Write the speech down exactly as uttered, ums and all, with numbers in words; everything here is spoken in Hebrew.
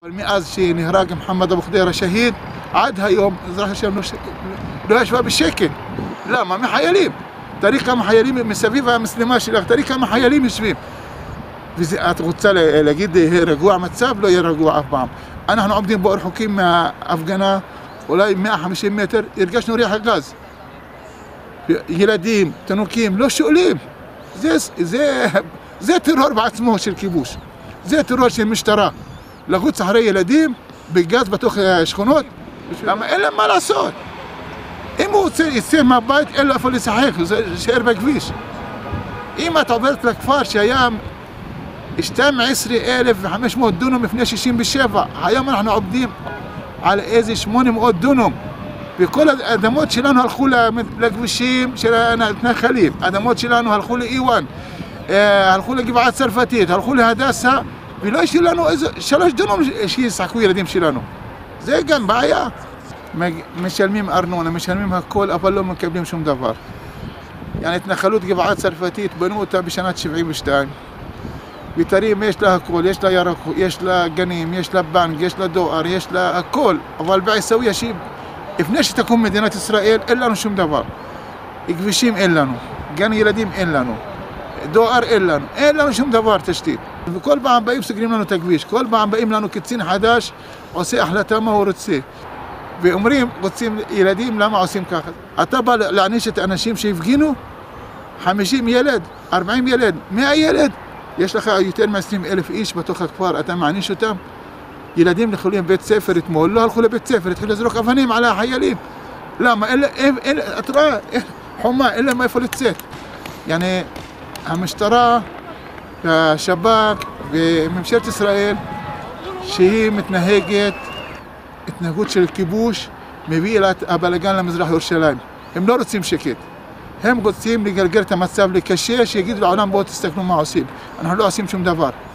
מאז שנהרג מוחמד אבו khdeir השהיד, עד היום אזרח השם לא ישבה בשקט. למה? מחיילים. תראי כמה חיילים מסביב המצלמה שלך, תראי כמה חיילים יושבים. ואת רוצה להגיד רגוע המצב? לא יהיה רגוע אף פעם. אנחנו עומדים בו רחוקים מההפגנה, אולי מאה וחמישים מטר, הרגשנו ריח הגז. ילדים, תינוקים, לא שואלים. זה, זה, זה טרור בעצמו של כיבוש. זה טרור של משטרה. לחוץ אחרי ילדים בגז בתוך השכונות, למה אין להם מה לעשות. אם הוא רוצה יצא מהבית, אין לו איפה לשחק, הוא יישאר בכביש. אם את עוברת לכפר שהיה שתים עשרה אלף וחמש מאות דונם לפני שישים ושבע, היום אנחנו עובדים על איזה שמונה מאות דונם, וכל האדמות שלנו הלכו לכבישים של המתנחלים, האדמות שלנו הלכו לאיוון, הלכו לגבעה הצרפתית, הלכו להדסה, ולא יש לנו איזה שלוש דונם שישחקו ילדים שלנו. זה גם בעיה. משלמים ארנונה, משלמים הכל, אבל לא מקבלים שום דבר. يعني התנחלות גבעה צרפתית, בנו אותה בשנת שבעים ושתיים. ותרים יש לה הכל, יש לה ירקות, יש לה גנים, יש לה בנק, יש לה דואר, יש לה הכל. אבל בעיסאוויה, לפני שתקום מדינת ישראל, אין לנו שום דבר. כבישים אין לנו, גן ילדים אין לנו, דואר אין לנו, אין לנו שום דבר תשתית. וכל פעם באים סוגרים לנו את הכביש, כל פעם באים לנו קצין חדש, עושה החלטה מה הוא רוצה. ואומרים, רוצים ילדים, למה עושים ככה? אתה בא להעניש את האנשים שהפגינו, חמישים ילד, ארבעים ילד, מאה ילד, יש לך יותר מ-עשרים אלף איש בתוך הכפר, אתה מעניש אותם? ילדים יכולים לבית ספר אתמול, לא הלכו לבית ספר, התחילו לזרוק אבנים על החיילים. למה? אין, אין, אין, את רואה, חומה, אין להם איפה לצאת. يعني המשטרה, השב"כ וממשלת ישראל, שהיא מתנהגת התנהגות של כיבוש, מביא את הבלגן למזרח ירושלים. הם לא רוצים שקט. הם רוצים לגלגל את המצב לקשה, שיגידו לעולם בואו תסתכלו מה עושים. אנחנו לא עושים שום דבר.